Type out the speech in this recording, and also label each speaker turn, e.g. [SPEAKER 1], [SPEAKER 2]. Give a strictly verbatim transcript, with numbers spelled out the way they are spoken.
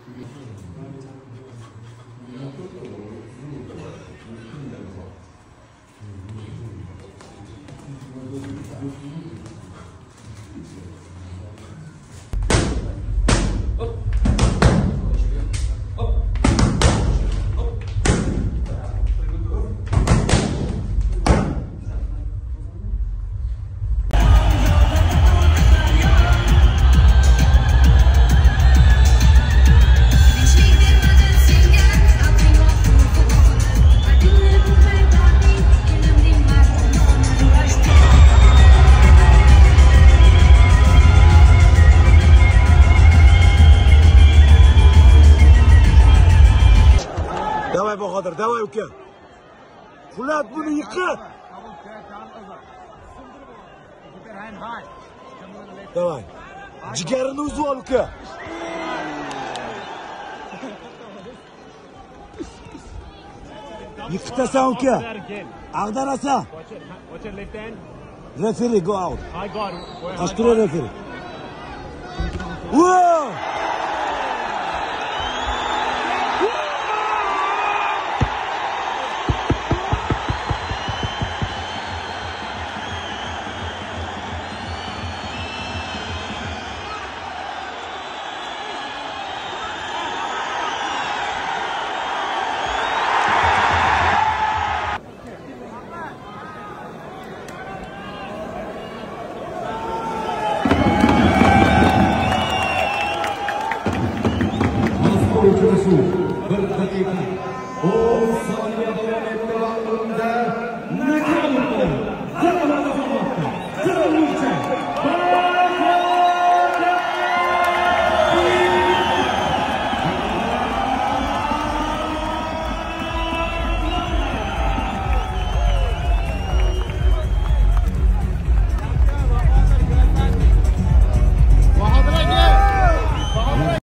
[SPEAKER 1] Давай, Bahodir, давай, uka. Qulat buni yiqit. Давай. Jigarini uzib ol, uka. Yiqitasan, uka. Ag'darasan. Referee go out.
[SPEAKER 2] I got it.
[SPEAKER 1] Astro referee. Whoa!